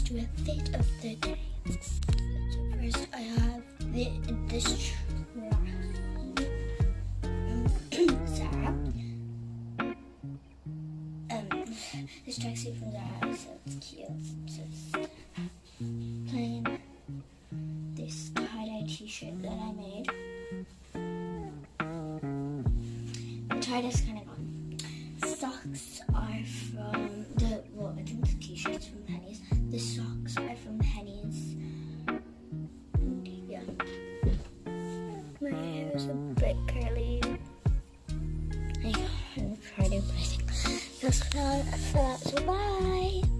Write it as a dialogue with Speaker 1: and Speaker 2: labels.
Speaker 1: do a fit of the day. So first I have this Zara. This tracksuit from Zara, so it's cute. So it's plain. This tie-dye t-shirt that I made. The tie-dye's kind of gone. Socks are from I think the t-shirt's from Penny's. The socks are from Penny's. Yeah. My hair is a bit curly. I'm Friday, but I think that's for that. So bye.